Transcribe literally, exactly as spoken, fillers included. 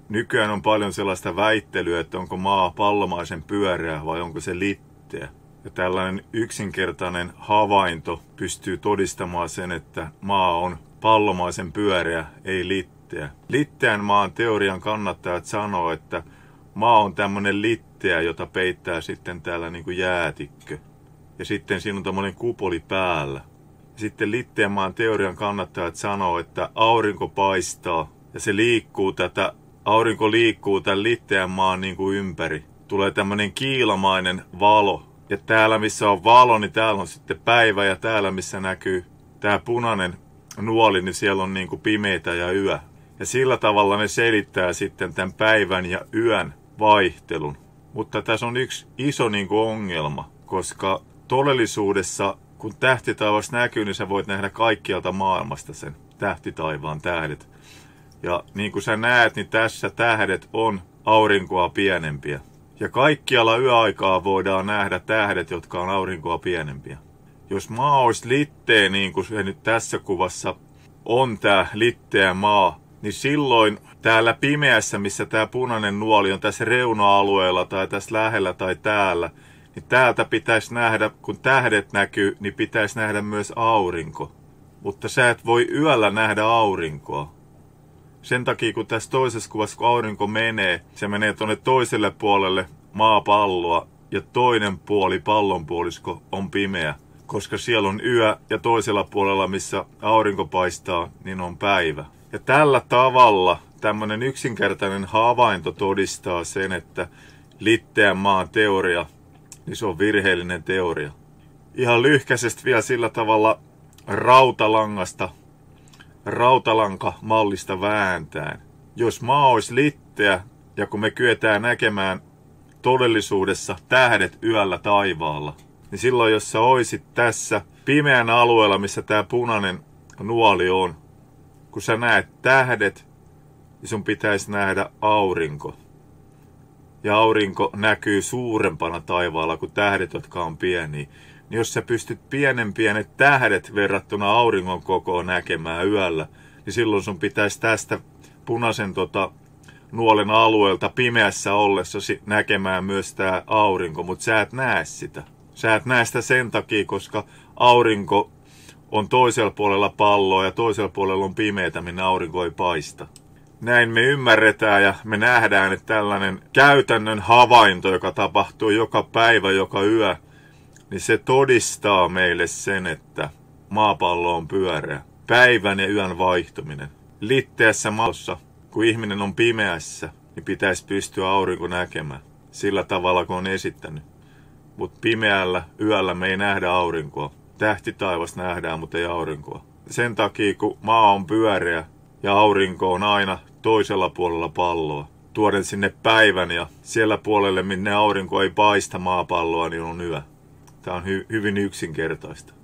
Nykyään on paljon sellaista väittelyä, että onko maa pallomaisen pyöreä vai onko se litteä. Ja tällainen yksinkertainen havainto pystyy todistamaan sen, että maa on pallomaisen pyöreä, ei litteä. Litteän maan teorian kannattajat sanoo, että maa on tämmöinen litteä, jota peittää sitten täällä niin kuin jäätikkö. Ja sitten siinä on tämmöinen kupoli päällä. Sitten litteän maan teorian kannattajat sanoo, että aurinko paistaa ja se liikkuu tätä, aurinko liikkuu tämän litteän maan niin kuin ympäri. Tulee tämmöinen kiilamainen valo. Ja täällä missä on valo, niin täällä on sitten päivä ja täällä missä näkyy tää punainen nuoli, niin siellä on niin kuin pimeitä ja yö. Ja sillä tavalla ne selittää sitten tämän päivän ja yön vaihtelun. Mutta tässä on yksi iso niin kuin ongelma, koska todellisuudessa kun tähtitaivas näkyy, niin sä voit nähdä kaikkialta maailmasta sen tähtitaivaan tähdet. Ja niin kuin sä näet, niin tässä tähdet on aurinkoa pienempiä. Ja kaikkialla yöaikaa voidaan nähdä tähdet, jotka on aurinkoa pienempiä. Jos maa olisi litteä, niin kuin se nyt tässä kuvassa on tää litteä maa, niin silloin täällä pimeässä, missä tää punainen nuoli on tässä reuna-alueella tai tässä lähellä tai täällä, niin täältä pitäisi nähdä, kun tähdet näkyy, niin pitäisi nähdä myös aurinko. Mutta sä et voi yöllä nähdä aurinkoa. Sen takia, kun tässä toisessa kuvassa, kun aurinko menee, se menee tuonne toiselle puolelle maapalloa ja toinen puoli, pallonpuolisko, on pimeä. Koska siellä on yö ja toisella puolella, missä aurinko paistaa, niin on päivä. Ja tällä tavalla tämmöinen yksinkertainen havainto todistaa sen, että litteän maan teoria, niin se on virheellinen teoria. Ihan lyhkäisesti vielä sillä tavalla rautalangasta, rautalankamallista vääntäen. Jos maa olisi litteä ja kun me kyetään näkemään todellisuudessa tähdet yöllä taivaalla, niin silloin jos sä oisit tässä pimeän alueella, missä tää punainen nuoli on, kun sä näet tähdet, niin sun pitäisi nähdä aurinko. Ja aurinko näkyy suurempana taivaalla kuin tähdet, jotka on pieniä. Niin jos sä pystyt pienen pienet tähdet verrattuna auringon kokoon näkemään yöllä, niin silloin sun pitäisi tästä punaisen tota, nuolen alueelta pimeässä ollessa näkemään myös tää aurinko, mutta sä et näe sitä. Sä et näe sitä sen takia, koska aurinko on toisella puolella palloa ja toisella puolella on pimeätä, minne aurinko ei paista. Näin me ymmärretään ja me nähdään, että tällainen käytännön havainto, joka tapahtuu joka päivä, joka yö, niin se todistaa meille sen, että maapallo on pyöreä. Päivän ja yön vaihtuminen. Litteässä maassa, kun ihminen on pimeässä, niin pitäisi pystyä aurinko näkemään. Sillä tavalla, kun on esittänyt. Mutta pimeällä yöllä me ei nähdä aurinkoa. Tähtitaivas nähdään, mutta ei aurinkoa. Sen takia, kun maa on pyöreä ja aurinko on aina toisella puolella palloa, tuoden sinne päivän ja siellä puolelle, minne aurinko ei paista maapalloa, niin on yö. Tämä on hy- hyvin yksinkertaista.